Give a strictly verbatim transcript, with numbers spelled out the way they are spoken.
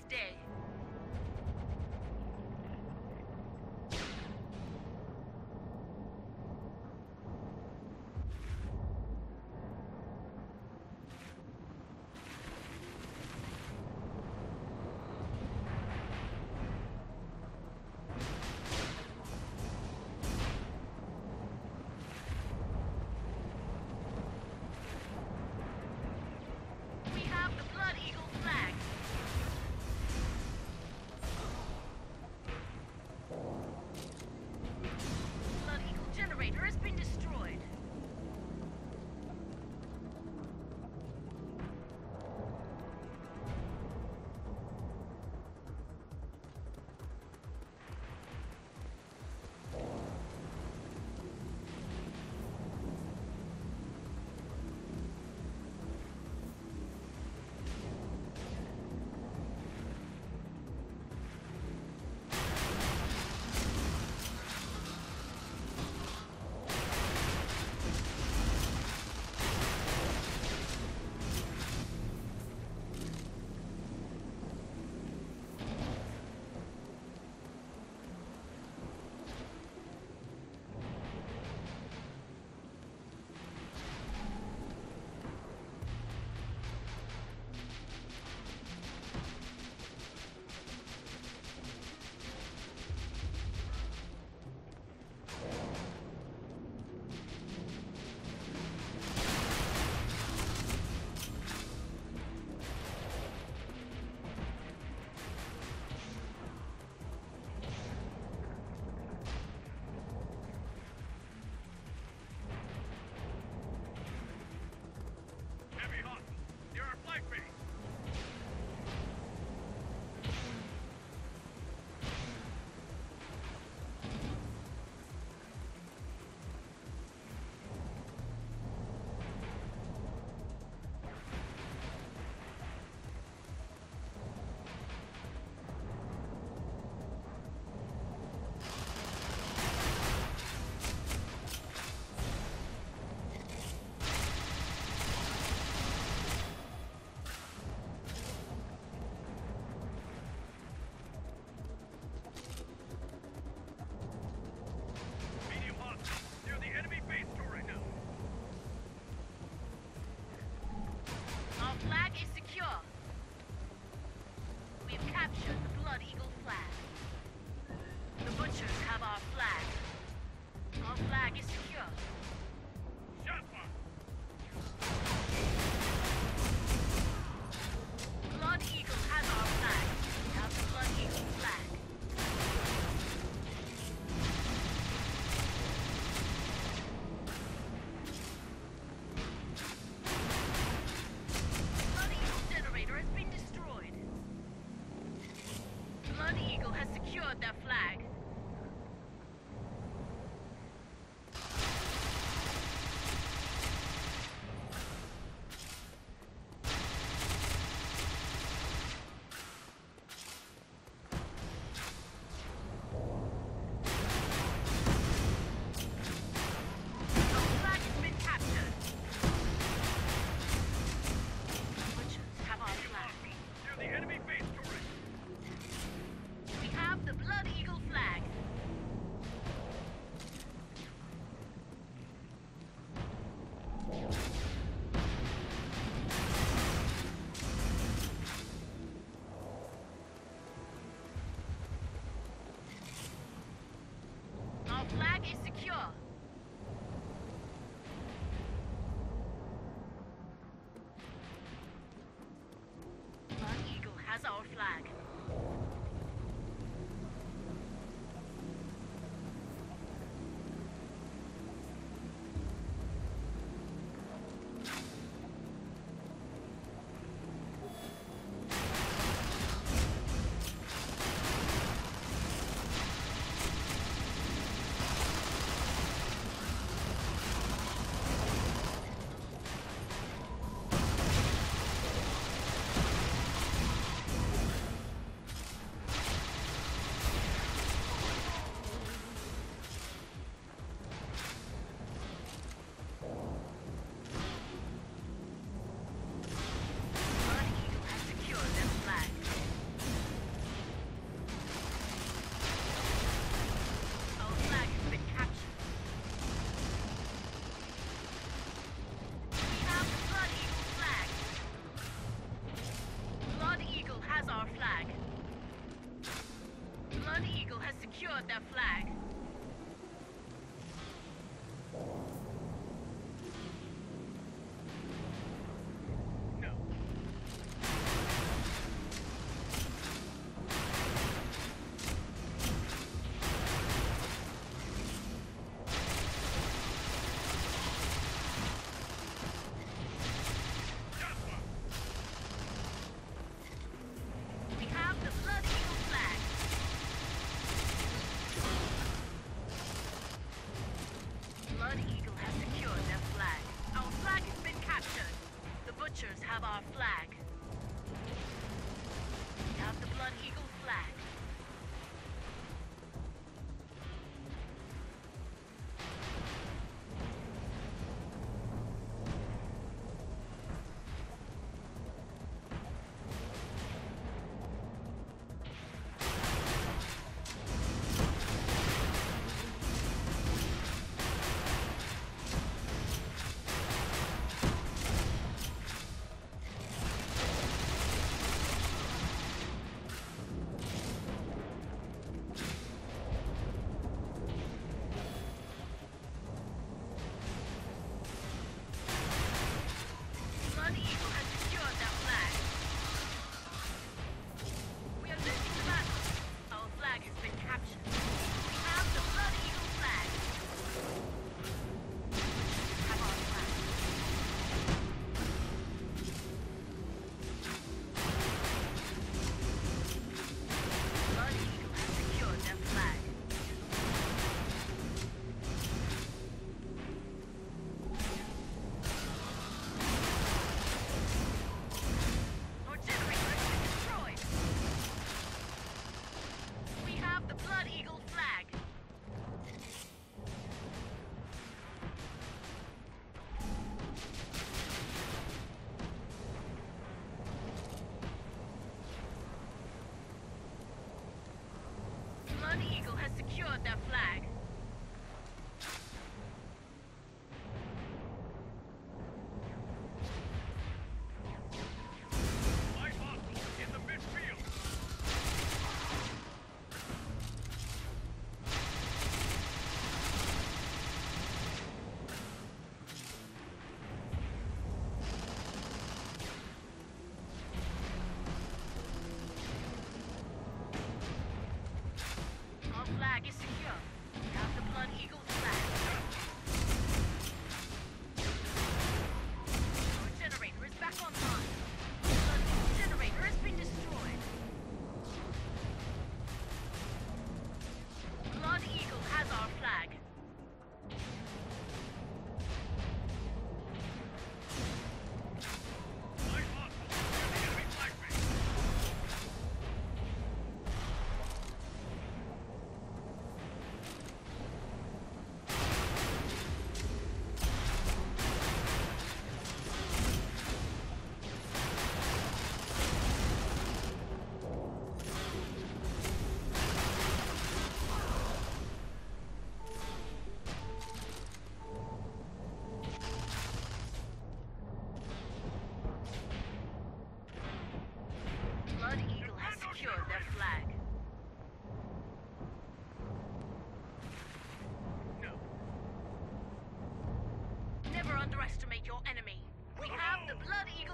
day. We have the Blood Eagle flag. Blood Eagle generator has been destroyed. Heavy Hawk, near our flag base. Medium Hawk, near the enemy base door right now. Our flag is secure. We have captured the Blood Eagle flag. The Butchers have our flag. Our flag is secure. Shot mark. Blood Eagle has our flag. We have the Blood Eagle flag. Blood Eagle generator has been destroyed. Blood Eagle has secured their flag. Our flag has been captured. Butchers have our flag. Near the enemy base door right now. We have the Blood Eagle flag. Our flag is secure. Blood Eagle has our flag. secured their flag. No. Jasper! We have the Blood Eagle flag. Blood Eagle has secured their flag. Our flag has been captured. The butchers have our flag. We have the Blood Eagle flag. Blood Eagle has secured their flag. We are losing the battle. Our flag has been captured. We have the Blood Eagle flag. Have our flag. Blood Eagle has secured their flag. Our generator has been destroyed. We have the Blood Eagle flag. Blood Eagle has secured their flag. Light hostile in the midfield! Our flag is secure. We have the Blood Eagle flag. Our generator is back online. Blood Eagle generator has been destroyed. Blood Eagle has our flag. Light hostile near the enemy flag base! Blood Eagle has secured their flag. No. Never underestimate your enemy. We have the Blood Eagle